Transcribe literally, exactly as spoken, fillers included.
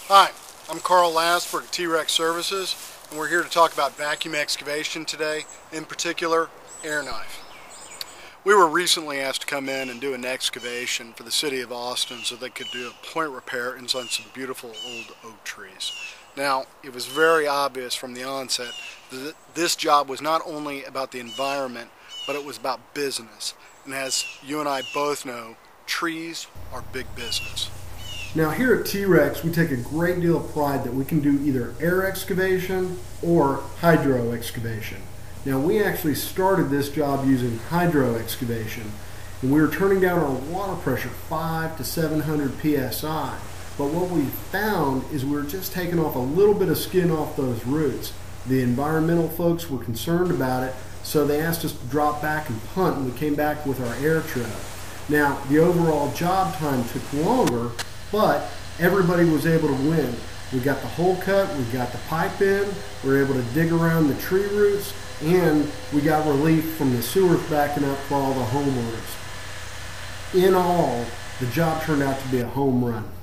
Hi, I'm Carl Lasberg at T-Rex Services, and we're here to talk about vacuum excavation today, in particular, air knife. We were recently asked to come in and do an excavation for the city of Austin so they could do a point repair inside some beautiful old oak trees. Now, it was very obvious from the onset that this job was not only about the environment, but it was about business. And as you and I both know, trees are big business. Now here at T-Rex, we take a great deal of pride that we can do either air excavation or hydro excavation. Now we actually started this job using hydro excavation, and we were turning down our water pressure five to seven hundred P S I. But what we found is we were just taking off a little bit of skin off those roots. The environmental folks were concerned about it, so they asked us to drop back and punt, and we came back with our air tread. Now the overall job time took longer, but everybody was able to win. We got the hole cut, we got the pipe in, we were able to dig around the tree roots, and we got relief from the sewers backing up for all the homeowners. In all, the job turned out to be a home run.